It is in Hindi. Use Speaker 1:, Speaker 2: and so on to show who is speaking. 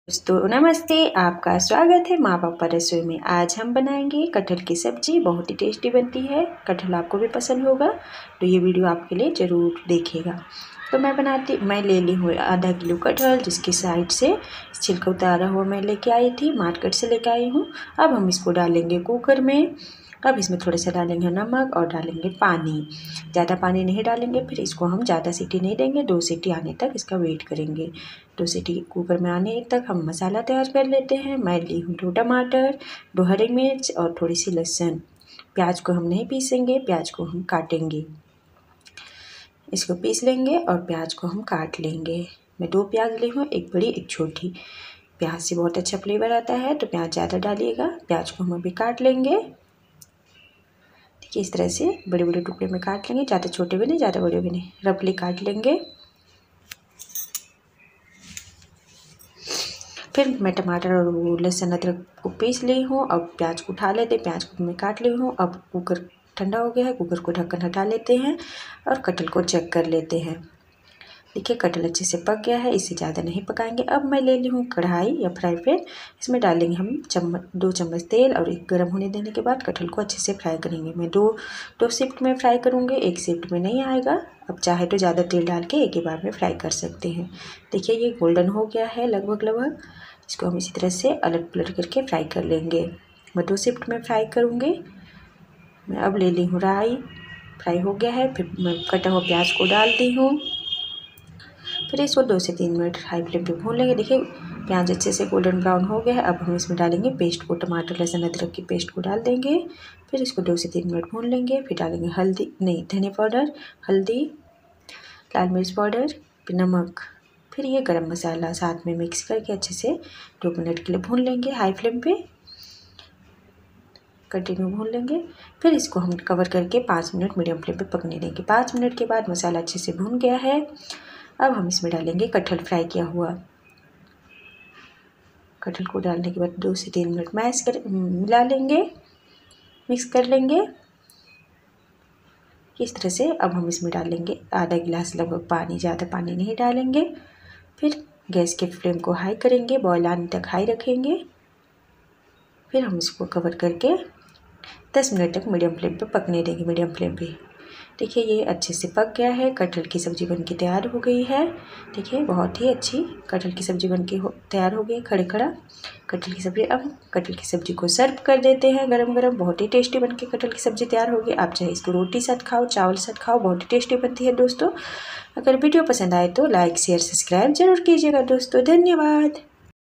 Speaker 1: दोस्तों नमस्ते, आपका स्वागत है माँ पापा रसोई में। आज हम बनाएंगे कटहल की सब्जी। बहुत ही टेस्टी बनती है। कटहल आपको भी पसंद होगा तो ये वीडियो आपके लिए ज़रूर देखिएगा। तो मैं ले ली हूँ आधा किलो कटहल, जिसकी साइड से छिलका उतारा हुआ मैं लेके आई थी, मार्केट से लेके आई हूँ। अब हम इसको डालेंगे कुकर में। अब इसमें थोड़ा सा डालेंगे नमक और डालेंगे पानी। ज़्यादा पानी नहीं डालेंगे, फिर इसको हम ज़्यादा सीटी नहीं देंगे। 2 सीटी आने तक इसका वेट करेंगे। 2 सीटी कुकर में आने तक हम मसाला तैयार कर लेते हैं। मैं ली हूँ 2 टमाटर, 2 हरी मिर्च और थोड़ी सी लहसुन। प्याज को हम नहीं पीसेंगे, प्याज को हम काटेंगे। इसको पीस लेंगे और प्याज को हम काट लेंगे। मैं 2 प्याज ली हूँ, एक बड़ी एक छोटी। प्याज से बहुत अच्छा फ्लेवर आता है, तो प्याज ज़्यादा डालिएगा। प्याज को हम अभी काट लेंगे। देखिए इस तरह से बड़े बड़े टुकड़े में काट लेंगे, ज़्यादा छोटे भी नहीं ज़्यादा बड़े भी नहीं, रफली काट लेंगे। फिर मैं टमाटर और लहसुन अदरक को पीस ली हूँ। अब प्याज को उठा लेते, प्याज को मैं काट ली हूँ। अब कुकर ठंडा हो गया है, कुकर को ढक्कन हटा लेते हैं और कटहल को चेक कर लेते हैं। देखिए कटहल अच्छे से पक गया है, इससे ज़्यादा नहीं पकाएंगे। अब मैं ले ली हूँ कढ़ाई या फ्राई पैन। इसमें डालेंगे हम 2 चम्मच तेल और एक गर्म होने देने के बाद कटहल को अच्छे से फ्राई करेंगे। मैं दो शिफ्ट में फ्राई करूँगी, एक शिफ्ट में नहीं आएगा। अब चाहे तो ज़्यादा तेल डाल के एक ही बार में फ्राई कर सकते हैं। देखिए ये गोल्डन हो गया है लगभग। इसको हम इसी तरह से अलट पलट करके फ्राई कर लेंगे। मैं 2 शिफ्ट में फ्राई करूँगी। मैं अब ले ली हूँ राई, फ्राई हो गया है। फिर मैं कटा हुआ प्याज को डाल दी हूँ। फिर इसको 2 से 3 मिनट हाई फ्लेम पे भून लेंगे। देखिए प्याज अच्छे से गोल्डन ब्राउन हो गया है। अब हम इसमें डालेंगे पेस्ट को, टमाटर लहसुन अदरक की पेस्ट को डाल देंगे। फिर इसको 2 से 3 मिनट भून लेंगे। फिर डालेंगे धनिया पाउडर, हल्दी, लाल मिर्च पाउडर, फिर नमक, फिर ये गरम मसाला साथ में मिक्स करके अच्छे से 2 मिनट के लिए भून लेंगे। हाई फ्लेम पे कंटिन्यू भून लेंगे। फिर इसको हम कवर करके 5 मिनट मीडियम फ्लेम पे पकने देंगे। 5 मिनट के बाद मसाला अच्छे से भून गया है। अब हम इसमें डालेंगे कटहल फ्राई किया हुआ। कटहल को डालने के बाद 2 से 3 मिनट मिला लेंगे, मिक्स कर लेंगे इस तरह से। अब हम इसमें डालेंगे आधा गिलास लगभग पानी, ज़्यादा पानी नहीं डालेंगे। फिर गैस के फ्लेम को हाई करेंगे, बॉयल आने तक हाई रखेंगे। फिर हम इसको कवर करके 10 मिनट तक मीडियम फ्लेम पे पकने देंगे, मीडियम फ्लेम पे। देखिए ये अच्छे से पक गया है, कटहल की सब्ज़ी बनके तैयार हो गई है। देखिए बहुत ही अच्छी कटहल की सब्ज़ी बनके तैयार हो गई, खड़ा कटहल की सब्ज़ी। अब कटहल की सब्ज़ी को सर्व कर देते हैं गरम गरम। बहुत ही टेस्टी बनके कटहल की सब्ज़ी तैयार होगी। आप चाहे इसको रोटी साथ खाओ, चावल साथ खाओ, बहुत ही टेस्टी बनती है दोस्तों। अगर वीडियो पसंद आए तो लाइक शेयर सब्सक्राइब जरूर कीजिएगा दोस्तों। धन्यवाद।